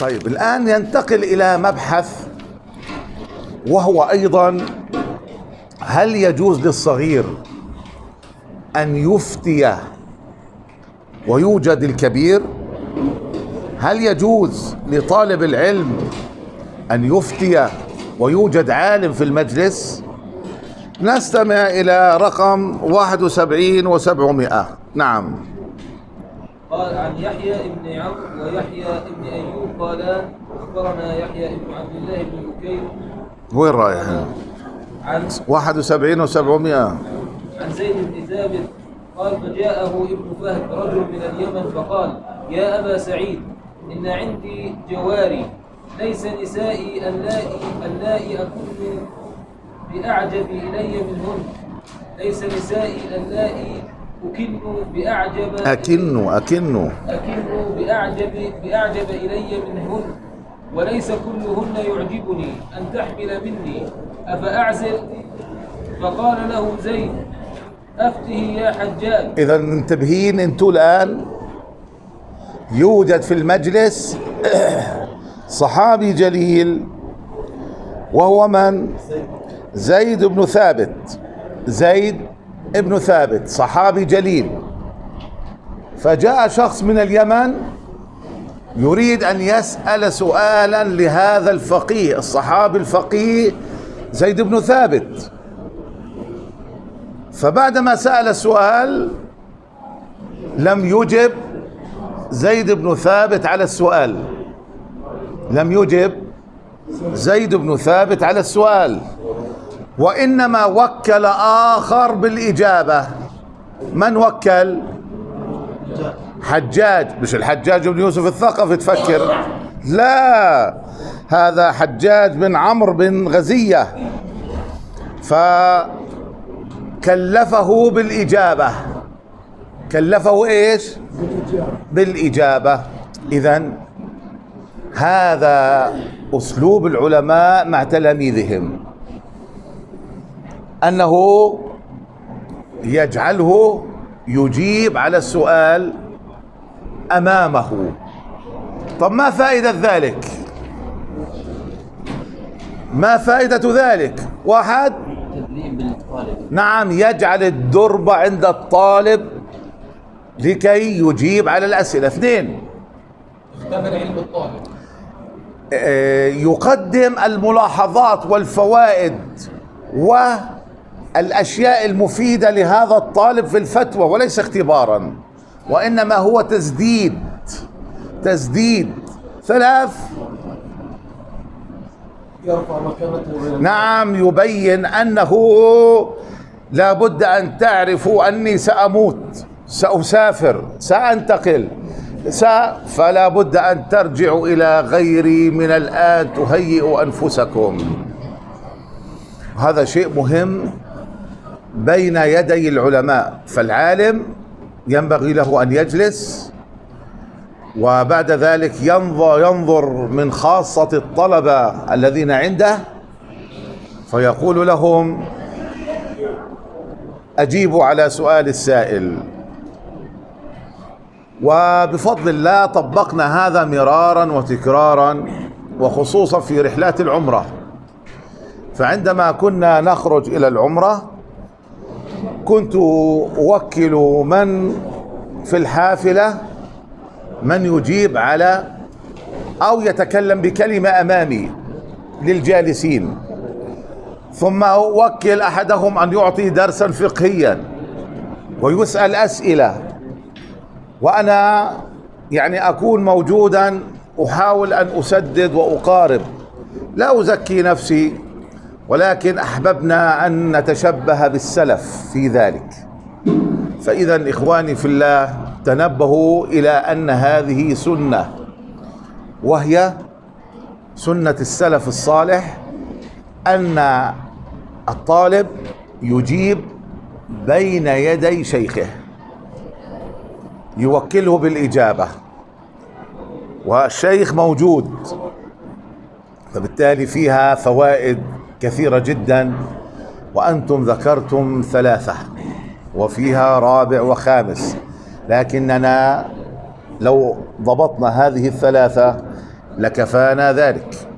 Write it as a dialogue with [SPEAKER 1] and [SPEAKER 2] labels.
[SPEAKER 1] طيب الآن ينتقل إلى مبحث، وهو أيضا هل يجوز للصغير أن يفتي ويوجد الكبير؟ هل يجوز لطالب العلم أن يفتي ويوجد عالم في المجلس؟ نستمع إلى رقم 71 و700. نعم.
[SPEAKER 2] قال عن يحيى بن عمرو ويحيى بن أيوب قال أخبرنا يحيى بن عبد الله بن بكير.
[SPEAKER 1] وين رايح؟
[SPEAKER 2] عن
[SPEAKER 1] 71 و700.
[SPEAKER 2] عن زيد بن ثابت قال فجاءه ابن فهد رجل من اليمن فقال يا أبا سعيد إن عندي جواري ليس نسائي اللائي أكن بأعجب إلي منهن، ليس نسائي اللائي أكن بأعجب إلي منهن، وليس كلهن يعجبني أن تحمل مني أفأعزل؟ فقال له زيد أفته يا حجاج.
[SPEAKER 1] إذا منتبهين أنتوا الآن، يوجد في المجلس صحابي جليل وهو من؟ زيد بن ثابت. زيد ابن ثابت صحابي جليل. فجاء شخص من اليمن يريد أن يسأل سؤالا لهذا الفقيه الصحابي الفقيه زيد بن ثابت. فبعدما سأل السؤال لم يجب زيد بن ثابت على السؤال، لم يجب زيد بن ثابت على السؤال، وإنما وكل آخر بالإجابة. من وكل؟ حجاج. مش الحجاج بن يوسف الثقفي تفكر، لا، هذا حجاج بن عمرو بن غزية. فكلفه بالإجابة. كلفه إيش؟ بالإجابة. إذن هذا أسلوب العلماء مع تلاميذهم، أنه يجعله يجيب على السؤال أمامه. طب ما فائدة ذلك؟ ما فائدة ذلك؟ واحد، نعم، يجعل الدرب عند الطالب لكي يجيب على الأسئلة. اثنين،
[SPEAKER 2] اختبر علم الطالب،
[SPEAKER 1] يقدم الملاحظات والفوائد والأشياء المفيدة لهذا الطالب في الفتوى، وليس اختبارا، وإنما هو تسديد. ثلاث،
[SPEAKER 2] يرفع مكانته.
[SPEAKER 1] نعم، يبين أنه لا بد أن تعرفوا أني سأموت، سأسافر، سأنتقل، فلا بد أن ترجعوا إلى غيري من الآن، تهيئوا أنفسكم. هذا شيء مهم بين يدي العلماء. فالعالم ينبغي له أن يجلس، وبعد ذلك ينظر من خاصة الطلبة الذين عنده فيقول لهم أجيبوا على سؤال السائل. وبفضل الله طبقنا هذا مرارا وتكرارا، وخصوصا في رحلات العمرة. فعندما كنا نخرج إلى العمرة كنت أوكل من في الحافلة من يجيب على أو يتكلم بكلمة أمامي للجالسين، ثم أوكل أحدهم أن يعطي درسا فقهيا ويسأل أسئلة، وأنا أكون موجودا أحاول أن أسدد وأقارب، لا أزكي نفسي، ولكن أحببنا أن نتشبه بالسلف في ذلك. فإذا إخواني في الله، تنبهوا إلى أن هذه سنة، وهي سنة السلف الصالح، أن الطالب يجيب بين يدي شيخه، يوكله بالإجابة والشيخ موجود. فبالتالي فيها فوائد كثيرة جدا، وأنتم ذكرتم 3 وفيها رابع وخامس، لكننا لو ضبطنا هذه 3 لكفانا ذلك.